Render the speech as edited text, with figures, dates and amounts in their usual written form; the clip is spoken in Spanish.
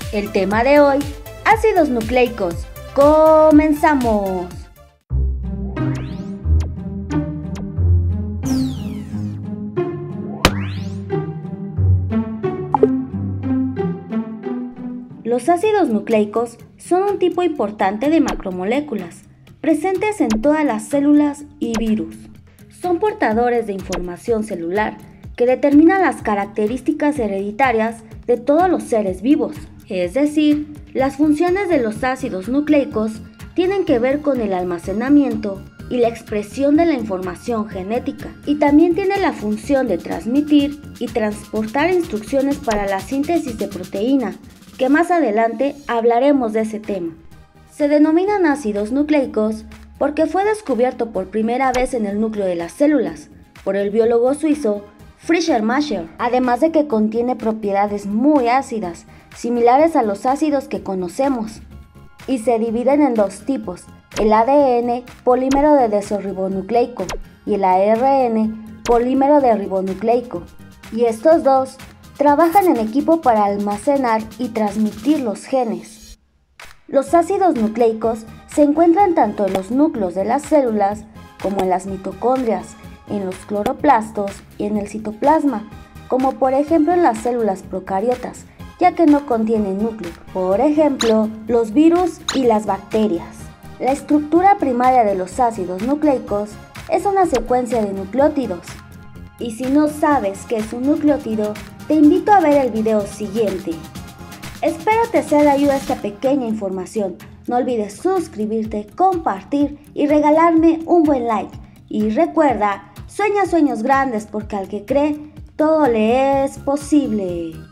El tema de hoy, ácidos nucleicos. ¡Comenzamos! Los ácidos nucleicos son un tipo importante de macromoléculas, presentes en todas las células y virus. Son portadores de información celular que determinan las características hereditarias de todos los seres vivos. Es decir, las funciones de los ácidos nucleicos tienen que ver con el almacenamiento y la expresión de la información genética, y también tiene la función de transmitir y transportar instrucciones para la síntesis de proteína, que más adelante hablaremos de ese tema. Se denominan ácidos nucleicos porque fue descubierto por primera vez en el núcleo de las células por el biólogo suizo Fischer-Macher, además de que contiene propiedades muy ácidas, similares a los ácidos que conocemos, y se dividen en dos tipos: el ADN, polímero de desoxirribonucleico, y el ARN, polímero de ribonucleico, y estos dos trabajan en equipo para almacenar y transmitir los genes. Los ácidos nucleicos se encuentran tanto en los núcleos de las células como en las mitocondrias, en los cloroplastos y en el citoplasma, como por ejemplo en las células procariotas, ya que no contienen núcleo, por ejemplo, los virus y las bacterias. La estructura primaria de los ácidos nucleicos es una secuencia de nucleótidos. Y si no sabes qué es un nucleótido, te invito a ver el video siguiente. Espero te sea de ayuda esta pequeña información. No olvides suscribirte, compartir y regalarme un buen like. Y recuerda, sueña sueños grandes porque al que cree, todo le es posible.